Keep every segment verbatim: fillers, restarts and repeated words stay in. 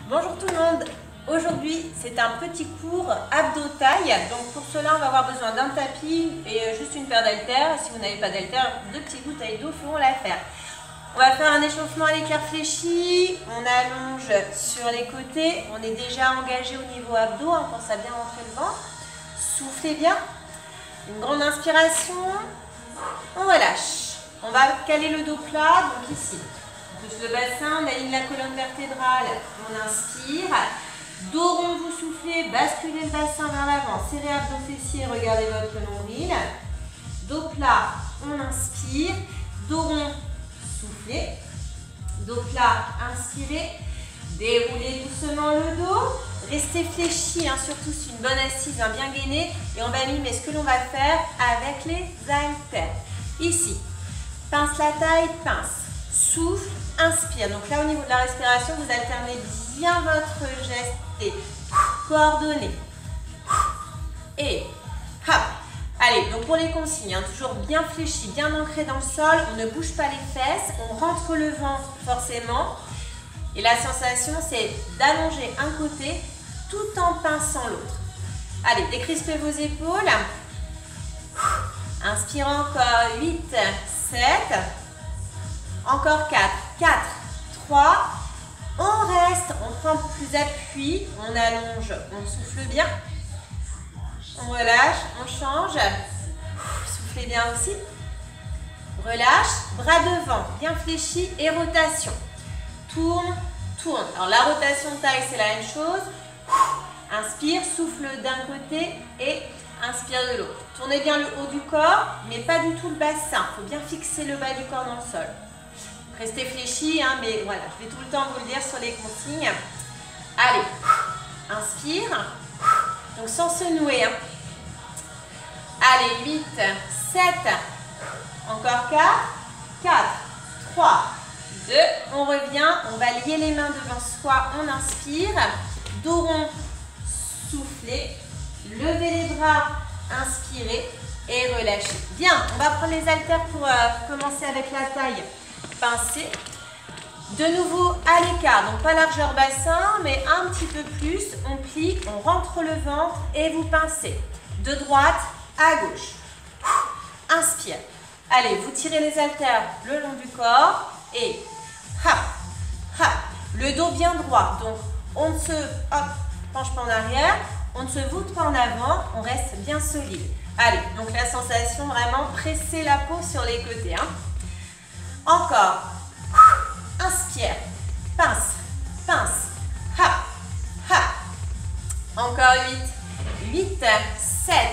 Bonjour tout le monde. Aujourd'hui, c'est un petit cours abdos-taille. Donc pour cela, on va avoir besoin d'un tapis et juste une paire d'haltères. Si vous n'avez pas d'haltères, deux petites bouteilles d'eau feront l'affaire. On va faire un échauffement à l'écart fléchi. On allonge sur les côtés. On est déjà engagé au niveau abdos. On pense à bien rentrer le ventre. Soufflez bien. Une grande inspiration. On relâche. On va caler le dos plat, donc ici. On touche le bassin, on aligne la colonne vertébrale. On inspire. Dos rond, vous soufflez, basculez le bassin vers l'avant. Serrez abdos fessiers, regardez votre nombril. Dos plat, on inspire. Dos rond, soufflez. Dos plat, inspirez. Déroulez doucement le dos. Restez fléchi, hein, surtout sur une bonne assise, hein, bien gainée. Et on va mimer ce que l'on va faire avec les haltères. Ici, pince la taille, pince. Souffle, inspire. Donc là, au niveau de la respiration, vous alternez bien votre geste et coordonnez. Et hop. Allez, donc pour les consignes, hein, toujours bien fléchi, bien ancré dans le sol. On ne bouge pas les fesses, on rentre le ventre forcément. Et la sensation, c'est d'allonger un côté tout en pinçant l'autre. Allez, décrispez vos épaules. Inspire encore. huit, sept. Encore quatre. quatre, trois. On reste. On prend plus d'appui. On allonge. On souffle bien. On relâche. On change. Soufflez bien aussi. Relâche. Bras devant. Bien fléchi. Et rotation. Tourne. Tourne. Alors la rotation de taille, c'est la même chose. Inspire, souffle d'un côté et inspire de l'autre. Tournez bien le haut du corps, mais pas du tout le bassin. Il faut bien fixer le bas du corps dans le sol. Restez fléchi, hein, mais voilà, je vais tout le temps vous le dire sur les consignes. Allez, inspire. Donc sans se nouer. Hein. Allez, huit, sept, encore quatre, quatre, trois, deux, on revient, on va lier les mains devant soi, on inspire, dos rond, soufflez, levez les bras, inspirez et relâchez. Bien, on va prendre les haltères pour euh, commencer avec la taille pincée. De nouveau à l'écart, donc pas largeur bassin, mais un petit peu plus, on plie, on rentre le ventre et vous pincez de droite à gauche. Inspire. Allez, vous tirez les haltères le long du corps et hop, hop, le dos bien droit. Donc, on ne se hop, penche pas en arrière, on ne se voûte pas en avant, on reste bien solide. Allez, donc la sensation vraiment presser la peau sur les côtés. Hein. Encore. Inspire, pince, pince, hop, hop. Encore huit, huit, sept.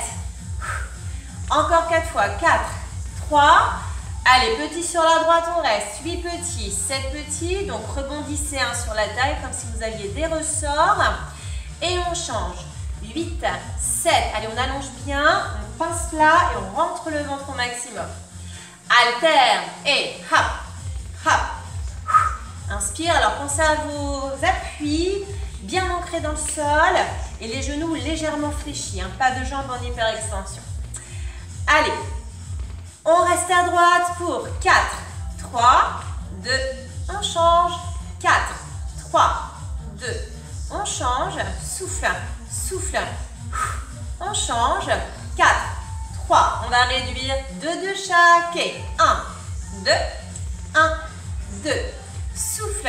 Encore quatre fois, quatre, trois. Allez, petit sur la droite, on reste. huit petits, sept petits. Donc, rebondissez hein, sur la taille comme si vous aviez des ressorts. Et on change. huit, sept. Allez, on allonge bien. On pince là et on rentre le ventre au maximum. Alterne. Et hop, hop. Inspire. Alors, pensez à vos appuis bien ancrés dans le sol. Et les genoux légèrement fléchis. Hein, pas de jambes en hyperextension. Allez. On reste à droite pour quatre, trois, deux, on change, quatre, trois, deux, on change, souffle, souffle, on change, quatre, trois, on va réduire deux de chaque et un, deux, un, deux, souffle.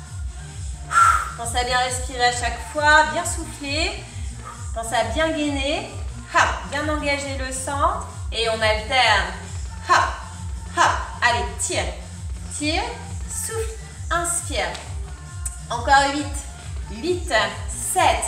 Pensez à bien respirer à chaque fois, bien souffler, pensez à bien gainer, hop, bien engager le centre et on alterne. Hop, hop, allez, tire, tire, souffle, inspire. Encore huit, huit, sept.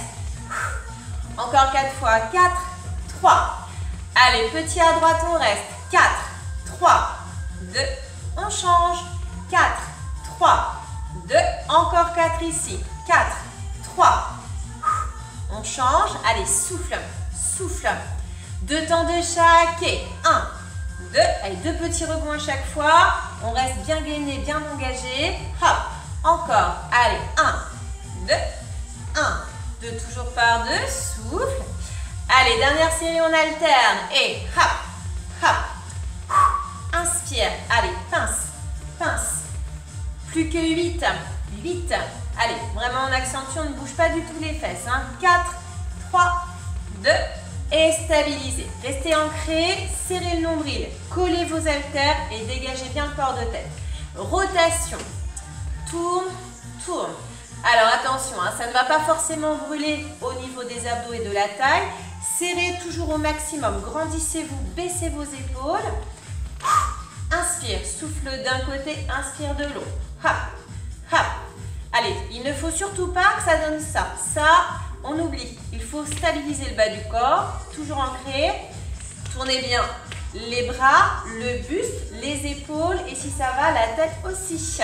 Encore quatre fois, quatre, trois. Allez, petit à droite, on reste. quatre, trois, deux, on change. quatre, trois, deux, encore quatre ici. quatre, trois, on change. Allez, souffle, souffle. Deux temps de chaque et un. deux, allez, deux petits rebonds à chaque fois, on reste bien gainé, bien engagé, hop, encore, allez, un, deux, un, deux, toujours par deux, souffle, allez, dernière série, on alterne, et hop, hop, inspire, allez, pince, pince, plus que huit, huit. Allez, vraiment on accentue, on ne bouge pas du tout les fesses. Hein. quatre, trois, deux et stabilisez. Restez ancré, serrez le nombril, collez vos haltères et dégagez bien le corps de tête. Rotation. Tourne, tourne. Alors attention, hein, ça ne va pas forcément brûler au niveau des abdos et de la taille. Serrez toujours au maximum. Grandissez-vous, baissez vos épaules. Inspire, souffle d'un côté, inspire de l'autre. Hop, hop. Allez, il ne faut surtout pas que ça donne ça. Ça, on oublie. Il faut stabiliser le bas du corps, toujours ancré. Tournez bien les bras, le buste, les épaules et si ça va, la tête aussi.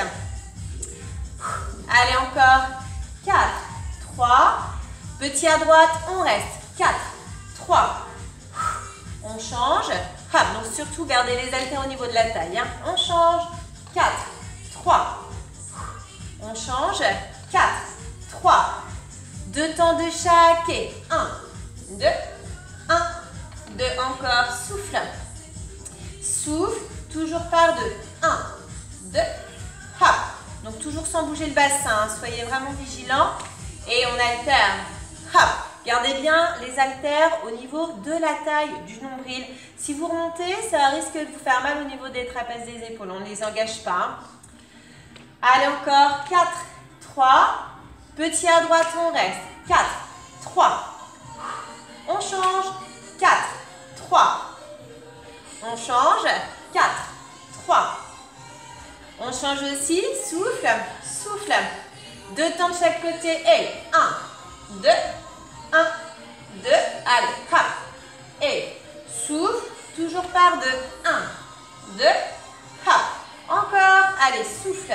Allez, encore. quatre, trois. Petit à droite, on reste. quatre, trois. On change. Hop, donc surtout, gardez les haltères au niveau de la taille. Hein. On change. quatre, trois. On change. quatre, trois. Deux temps de chaque. Et un, deux, un, deux. Encore. Souffle. Souffle. Toujours par deux. un, deux. Hop. Donc toujours sans bouger le bassin. Hein. Soyez vraiment vigilants. Et on alterne. Hop. Gardez bien les haltères au niveau de la taille du nombril. Si vous remontez, ça risque de vous faire mal au niveau des trapèzes des épaules. On ne les engage pas. Hein. Allez, encore. quatre, trois. Petit à droite, on reste. quatre, trois. On change. quatre, trois. On change. quatre, trois. On change aussi. Souffle, souffle. Deux temps de chaque côté. Et un, deux, un, deux. Allez, hop. Et souffle. Toujours par deux. un, deux, hop. Encore. Allez, souffle.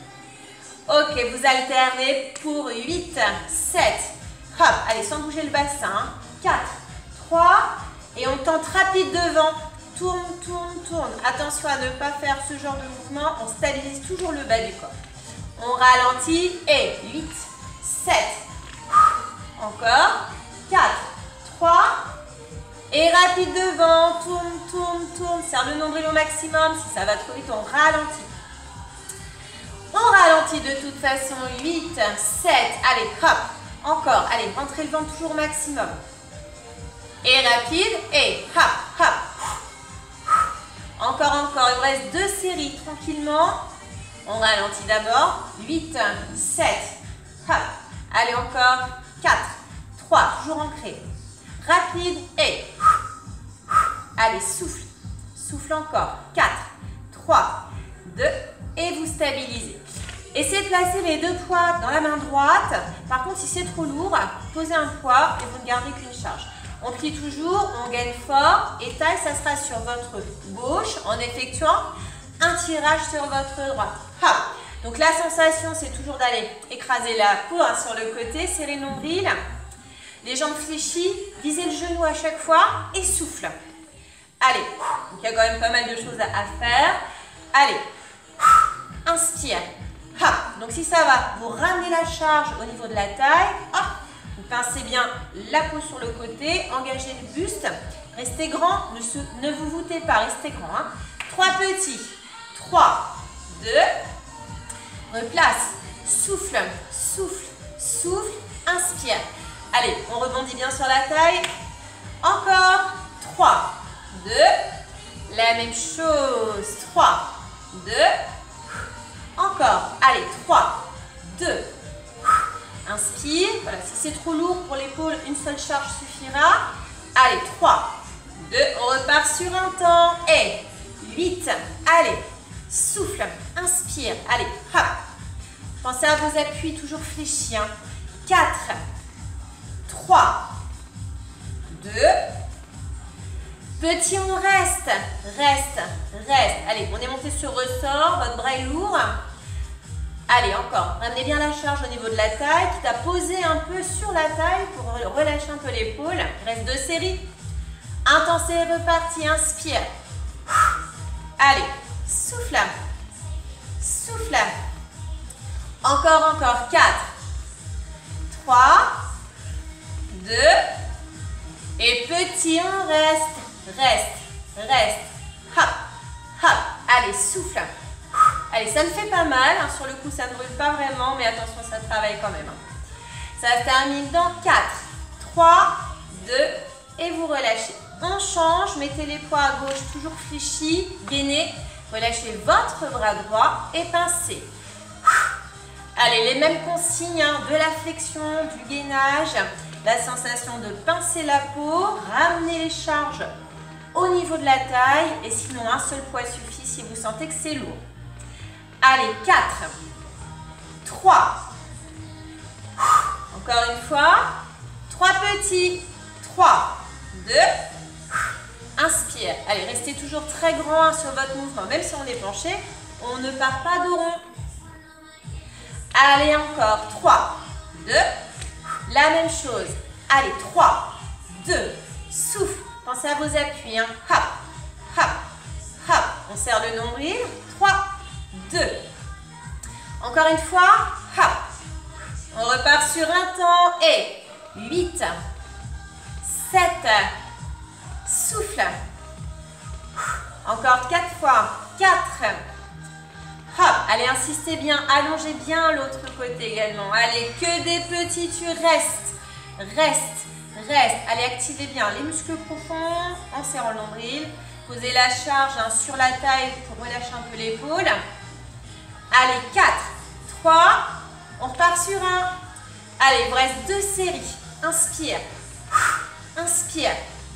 Ok, vous alternez pour huit, sept, hop, allez, sans bouger le bassin, quatre, trois, et on tente rapide devant, tourne, tourne, tourne. Attention à ne pas faire ce genre de mouvement, on stabilise toujours le bas du corps. On ralentit, et huit, sept, encore, quatre, trois, et rapide devant, tourne, tourne, tourne, serre le nombril au maximum, si ça va trop vite, on ralentit. On ralentit de toute façon, huit, sept, allez, hop, encore, allez, rentrez le ventre toujours au maximum. Et rapide, et hop, hop. Encore, encore, il vous reste deux séries, tranquillement. On ralentit d'abord, huit, sept, hop, allez, encore, quatre, trois, toujours ancré. Rapide, et allez, souffle, souffle encore, quatre, trois, deux, et vous stabilisez. Essayez de placer les deux poids dans la main droite. Par contre, si c'est trop lourd, posez un poids et vous ne gardez qu'une charge. On plie toujours, on gagne fort et taille, ça sera sur votre gauche en effectuant un tirage sur votre droite. Hop. Donc la sensation, c'est toujours d'aller écraser la peau hein, sur le côté, serrer le nombril, les jambes fléchies, visez le genou à chaque fois et souffle. Allez, donc il y a quand même pas mal de choses à, à faire. Allez. Inspire, hop. Donc si ça va, vous ramenez la charge au niveau de la taille, hop. Vous pincez bien la peau sur le côté, engagez le buste, restez grand, ne, se, ne vous voûtez pas, restez grand. Hein. Trois petits, trois, deux, replace, souffle, souffle, souffle, inspire. Allez, on rebondit bien sur la taille, encore, trois, deux, la même chose, trois, deux, encore, allez, trois, deux, inspire, voilà, si c'est trop lourd pour l'épaule, une seule charge suffira, allez, trois, deux, on repart sur un temps, et huit, allez, souffle, inspire, allez, hop, pensez à vos appuis toujours fléchis, hein. quatre, trois, deux, petit, on reste, reste, reste. Allez, on est monté sur ressort, votre bras est lourd. Allez, encore. Ramenez bien la charge au niveau de la taille, quitte à poser un peu sur la taille pour relâcher un peu l'épaule. Il reste deux séries. Intense et reparti, inspire. Allez, souffle. Souffle. Encore, encore. quatre, trois, deux, et petit, on reste. Reste, reste, hop, hop, allez, souffle, Allez, ça me fait pas mal. Hein. Sur le coup, ça ne brûle pas vraiment, mais attention, ça travaille quand même. Hein. Ça se termine dans quatre, trois, deux, et vous relâchez. On change, mettez les poids à gauche, toujours fléchis, gainez. Relâchez votre bras droit et pincez. Allez, les mêmes consignes hein, de la flexion, du gainage, la sensation de pincer la peau, ramener les charges au niveau de la taille et sinon un seul poids suffit si vous sentez que c'est lourd. Allez, quatre, trois, encore une fois, trois petits, trois, deux, inspire. Allez, restez toujours très grand hein, sur votre mouvement, même si on est penché, on ne part pas de rond. Allez, encore, trois, deux, la même chose. Allez, trois, deux, souffle. Pensez à vos appuis. Hein. Hop, hop, hop. On serre le nombril. trois, deux. Encore une fois. Hop. On repart sur un temps. Et huit, sept. Souffle. Encore quatre fois. quatre. Hop. Allez, insistez bien. Allongez bien l'autre côté également. Allez, que des petits. Tu restes. Reste. Reste. Allez, activez bien les muscles profonds en serrant le nombril. Posez la charge hein, sur la taille pour relâcher un peu l'épaule. Allez, quatre, trois. On repart sur un. Allez, il vous reste deux séries. Inspire. Inspire.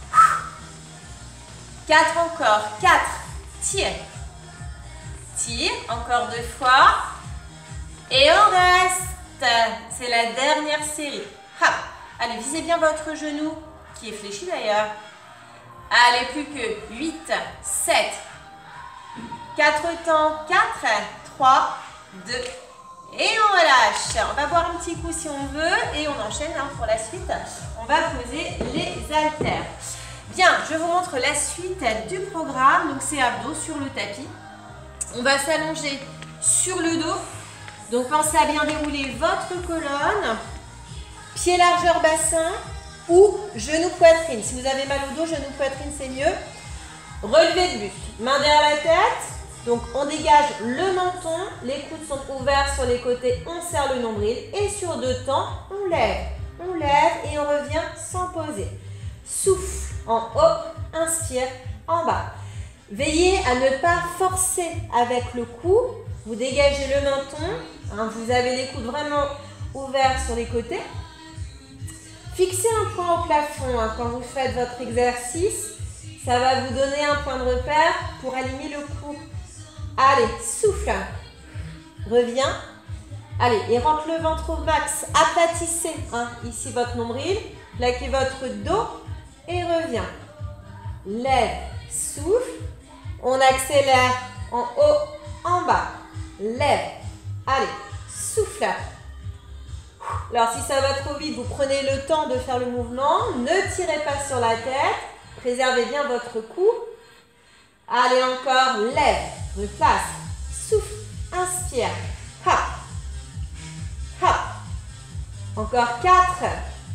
quatre encore. quatre. Tire. Tire. Encore deux fois. Et on reste. C'est la dernière série. Hop. Allez, visez bien votre genou, qui est fléchi d'ailleurs. Allez, plus que huit, sept, quatre temps, quatre, trois, deux, et on relâche. On va boire un petit coup si on veut, et on enchaîne hein, pour la suite. On va poser les haltères. Bien, je vous montre la suite du programme. Donc, c'est abdos sur le tapis. On va s'allonger sur le dos. Donc, pensez à bien dérouler votre colonne. Pied largeur bassin ou genou poitrine. Si vous avez mal au dos, genou poitrine c'est mieux. Relevé de buste. Main derrière la tête. Donc on dégage le menton. Les coudes sont ouverts sur les côtés. On serre le nombril. Et sur deux temps, on lève. On lève et on revient sans poser. Souffle en haut. Inspire en bas. Veillez à ne pas forcer avec le cou. Vous dégagez le menton. Hein, vous avez les coudes vraiment ouverts sur les côtés. Fixez un point au plafond hein, quand vous faites votre exercice. Ça va vous donner un point de repère pour aligner le cou. Allez, souffle. Reviens. Allez, et rentre le ventre au max. Aplatissez hein, ici votre nombril. Plaquez votre dos et reviens. Lève, souffle. On accélère en haut, en bas. Lève. Allez, souffle. Alors, si ça va trop vite, vous prenez le temps de faire le mouvement. Ne tirez pas sur la tête. Préservez bien votre cou. Allez, encore. Lève. Replace. Souffle. Inspire. Hop. Hop. Encore quatre.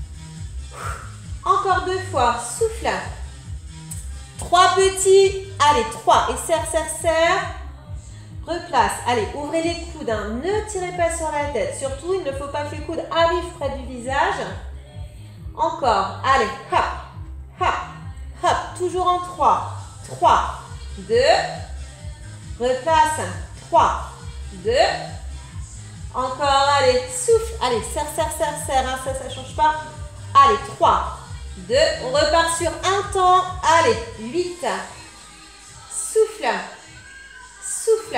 Encore deux fois. Souffle. Trois petits. Allez, trois. Et serre, serre, serre. Replace. Allez, ouvrez les coudes. Hein. Ne tirez pas sur la tête. Surtout, il ne faut pas que les coudes arrivent près du visage. Encore. Allez, hop, hop, hop. Toujours en trois. trois, deux. Replace. trois, deux. Encore. Allez, souffle. Allez, serre, serre, serre, serre. Hein. Ça, ça ne change pas. Allez, trois, deux. On repart sur un temps. Allez, huit. Souffle. Souffle.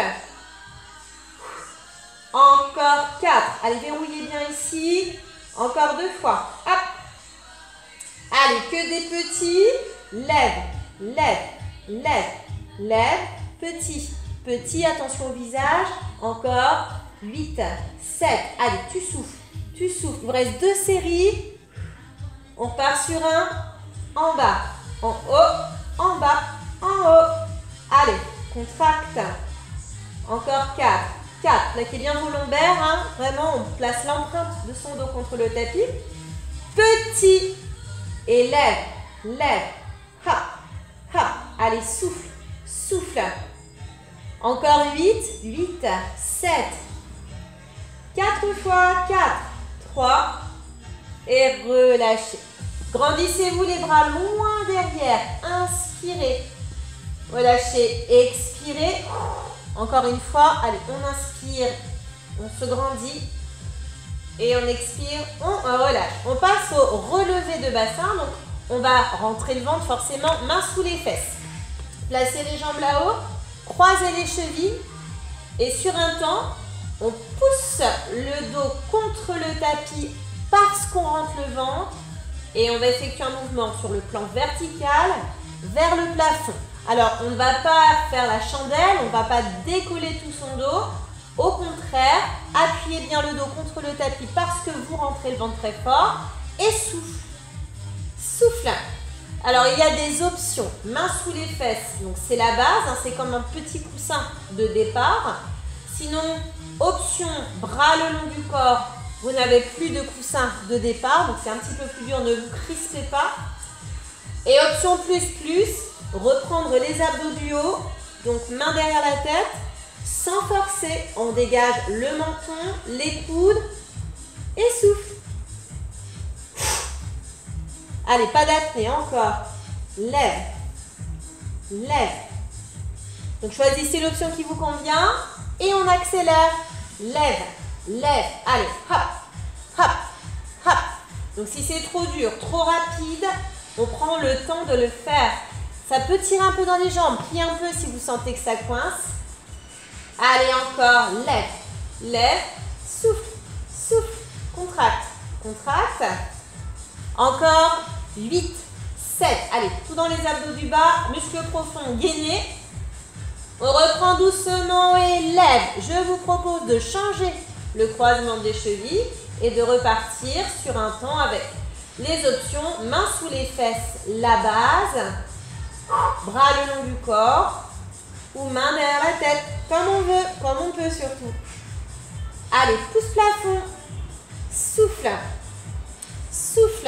Encore quatre. Allez, verrouillez bien ici. Encore deux fois. Hop. Allez, que des petits. Lève, lève, lève, lève. Petit, petit. Attention au visage. Encore. huit, sept. Allez, tu souffles. Tu souffles. Il vous reste deux séries. On repart sur un. En bas. En haut. En bas. En haut. Allez, contracte. Encore quatre. quatre. Plaquez bien vos lombaires. Hein. Vraiment, on place l'empreinte de son dos contre le tapis. Petit. Et lève. Lève. Hop. Hop. Allez, souffle. Souffle. Encore huit, huit, sept, quatre fois, quatre, trois, et relâchez. Grandissez-vous les bras loin derrière, inspirez, relâchez, expirez. Encore une fois, allez, on inspire, on se grandit, et on expire, on relâche. On passe au relevé de bassin, donc on va rentrer le ventre forcément, main sous les fesses. Placez les jambes là-haut, croisez les chevilles, et sur un temps, on pousse le dos contre le tapis parce qu'on rentre le ventre, et on va effectuer un mouvement sur le plan vertical vers le plafond. Alors, on ne va pas faire la chandelle, on ne va pas décoller tout son dos. Au contraire, appuyez bien le dos contre le tapis parce que vous rentrez le ventre très fort. Et souffle. Souffle. Alors, il y a des options. Main sous les fesses, donc c'est la base, hein, c'est comme un petit coussin de départ. Sinon, option bras le long du corps, vous n'avez plus de coussin de départ, donc c'est un petit peu plus dur, ne vous crispez pas. Et option plus plus, reprendre les abdos du haut, donc main derrière la tête, sans forcer, on dégage le menton, les coudes et souffle. Allez, pas d'apnée, encore. Lève, lève. Donc choisissez l'option qui vous convient et on accélère. Lève, lève. Allez, hop, hop, hop. Donc si c'est trop dur, trop rapide, on prend le temps de le faire. Ça peut tirer un peu dans les jambes, pliez un peu si vous sentez que ça coince. Allez, encore, lève, lève, souffle, souffle, contracte, contracte. Encore, huit, sept, allez, tout dans les abdos du bas, muscles profonds, gainés. On reprend doucement et lève. Je vous propose de changer le croisement des chevilles et de repartir sur un temps avec les options, main sous les fesses, la base, bras le long du corps ou main derrière la tête, comme on veut, comme on peut surtout. Allez, pouce plafond, souffle, souffle.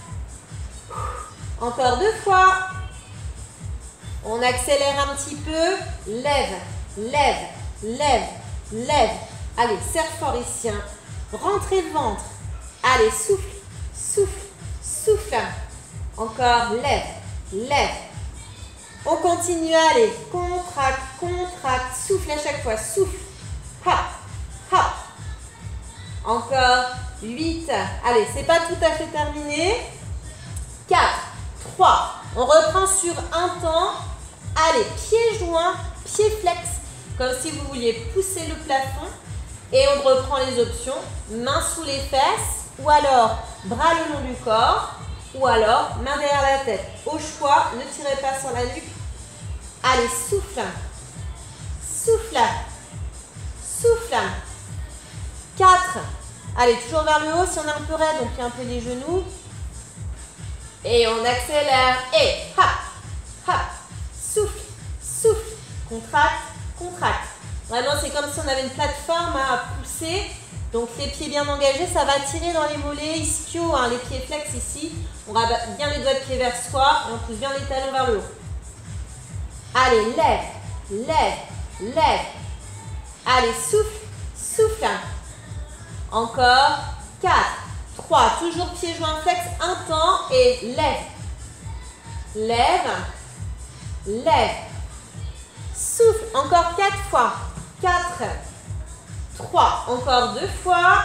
Encore deux fois. On accélère un petit peu. Lève, lève, lève, lève. Allez, serre fort ici. Hein. Rentrez le ventre. Allez, souffle, souffle, souffle. Encore, lève, lève. On continue, allez. Contracte, contracte. Souffle à chaque fois, souffle. Hop, hop. Encore, huit. Allez, c'est pas tout à fait terminé. quatre, trois. On reprend sur un temps. Allez, pieds joints, pieds flex, comme si vous vouliez pousser le plafond. Et on reprend les options, main sous les fesses, ou alors bras le long du corps, ou alors main derrière la tête. Au choix, ne tirez pas sur la nuque. Allez, souffle, souffle, souffle. quatre. Allez, toujours vers le haut, si on est un peu raide, on plie un peu les genoux. Et on accélère, et hop, hop. Souffle, souffle, contracte, contracte. Vraiment, c'est comme si on avait une plateforme à pousser. Donc, les pieds bien engagés, ça va tirer dans les mollets, ischio, hein, les pieds flex ici. On rabat bien les doigts de pied vers soi et on pousse bien les talons vers le haut. Allez, lève, lève, lève. Allez, souffle, souffle. Encore, quatre, trois, toujours pieds joints flex, un temps et lève. Lève. Lève, souffle, encore quatre fois, quatre, trois, encore deux fois,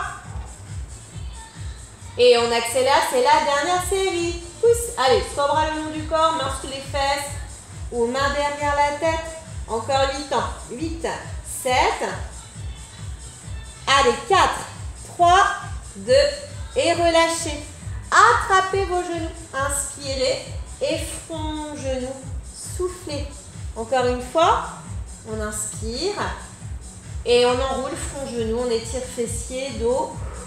et on accélère, c'est la dernière série, pousse, allez, soit bras le long du corps, main sous les fesses, ou main derrière la tête, encore huit ans, huit, sept, allez, quatre, trois, deux, et relâchez, attrapez vos genoux, inspirez, et front, genoux, soufflez. Encore une fois, on inspire et on enroule front, genou, on étire fessiers, dos.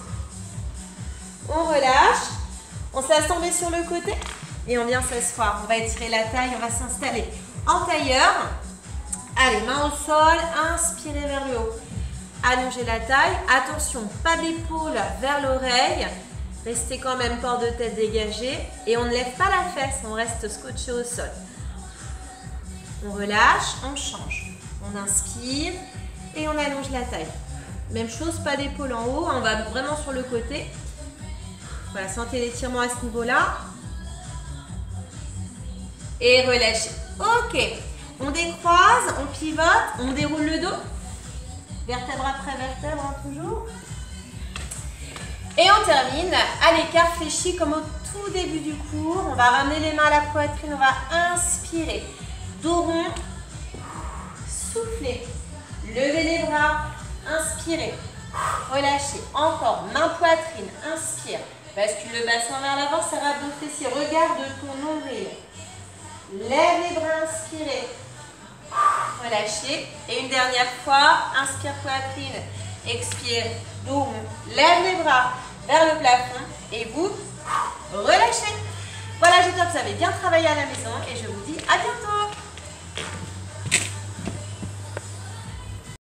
On relâche, on se laisse tomber sur le côté et on vient s'asseoir. On va étirer la taille, on va s'installer en tailleur. Allez, main au sol, inspirez vers le haut. Allongez la taille, attention, pas d'épaule vers l'oreille. Restez quand même port de tête dégagé et on ne lève pas la fesse, on reste scotché au sol. On relâche, on change. On inspire et on allonge la taille. Même chose, pas d'épaule en haut, on va vraiment sur le côté. Voilà, sentez l'étirement à ce niveau-là. Et relâchez. Ok, on décroise, on pivote, on déroule le dos. Vertèbre après vertèbre, hein, toujours. Et on termine à l'écart fléchi comme au tout début du cours. On va ramener les mains à la poitrine, on va inspirer. Dos rond, soufflez. Levez les bras, inspirez. Relâchez. Encore, main poitrine, inspire. Bascule le bassin vers l'avant, serre abdos fessiers. Regarde ton nombril. Lève les bras, inspirez. Relâchez. Et une dernière fois, inspire poitrine, expire, dos rond. Lève les bras vers le plafond et vous relâchez. Voilà, j'espère que vous avez bien travaillé à la maison et je vous dis à bientôt.